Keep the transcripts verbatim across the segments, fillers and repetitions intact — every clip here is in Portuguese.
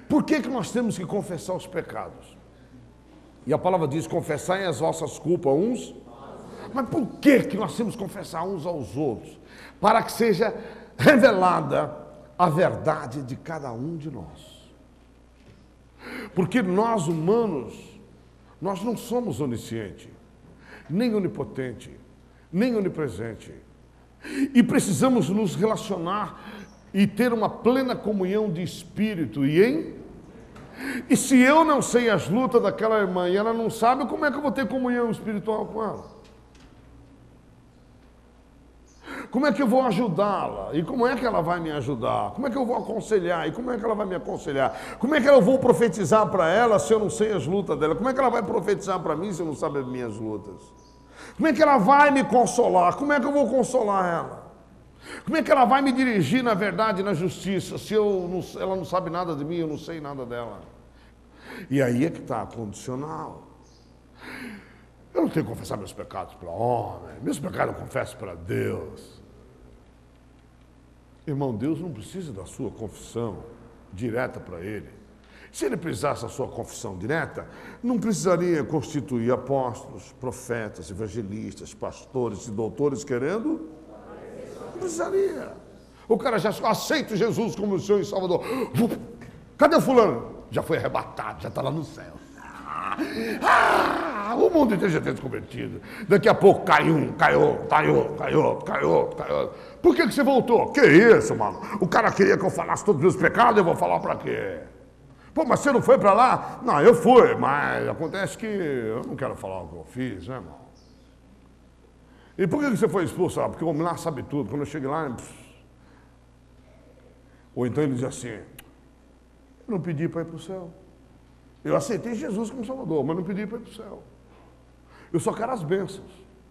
Por que que nós temos que confessar os pecados? E a palavra diz, confessai as vossas culpas uns. Mas por que que nós temos que confessar uns aos outros? Para que seja revelada a verdade de cada um de nós. Porque nós humanos, nós não somos oniscientes, nem onipotente, nem onipresente. E precisamos nos relacionar e ter uma plena comunhão de espírito e em... E se eu não sei as lutas daquela irmã e ela não sabe, como é que eu vou ter comunhão espiritual com ela? Como é que eu vou ajudá-la? E como é que ela vai me ajudar? Como é que eu vou aconselhar? E como é que ela vai me aconselhar? Como é que eu vou profetizar para ela se eu não sei as lutas dela? Como é que ela vai profetizar para mim se eu não sabe as minhas lutas? Como é que ela vai me consolar? Como é que eu vou consolar ela? Como é que ela vai me dirigir na verdade e na justiça se eu não, ela não sabe nada de mim, eu não sei nada dela? E aí é que está a condicional. Eu não tenho que confessar meus pecados para homem, meus pecados eu confesso para Deus. Irmão, Deus não precisa da sua confissão direta para Ele. Se Ele precisasse da sua confissão direta, não precisaria constituir apóstolos, profetas, evangelistas, pastores e doutores querendo... Não precisaria. O cara já aceita Jesus como o Senhor e Salvador. Cadê o fulano? Já foi arrebatado, já está lá no céu. Ah, o mundo inteiro já tem se convertido. Daqui a pouco cai um, caiu, caiu, caiu, caiu, caiu. Por que que você voltou? Que isso, mano? O cara queria que eu falasse todos os meus pecados, eu vou falar para quê? Pô, mas você não foi para lá? Não, eu fui, mas acontece que eu não quero falar o que eu fiz, né, irmão? E por que você foi expulso? Ah, porque o homem lá sabe tudo. Quando eu cheguei lá... Pff. Ou então ele diz assim, eu não pedi para ir para o céu. Eu aceitei Jesus como Salvador, mas não pedi para ir para o céu. Eu só quero as bênçãos.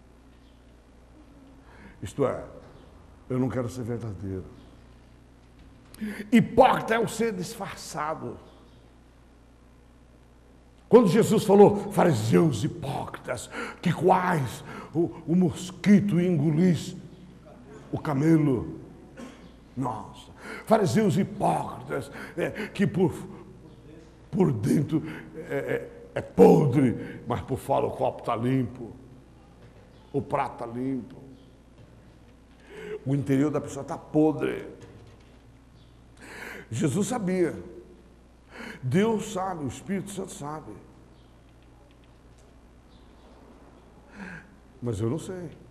Isto é, eu não quero ser verdadeiro. Hipócrita é o ser disfarçado. Quando Jesus falou, fariseus hipócritas, que quais o, o mosquito engolisse o camelo. Nossa, fariseus hipócritas, é, que por, por dentro é, é, é podre, mas por fora o copo está limpo, o prato está limpo. O interior da pessoa está podre. Jesus sabia. Deus sabe, o Espírito Santo sabe. Mas eu não sei.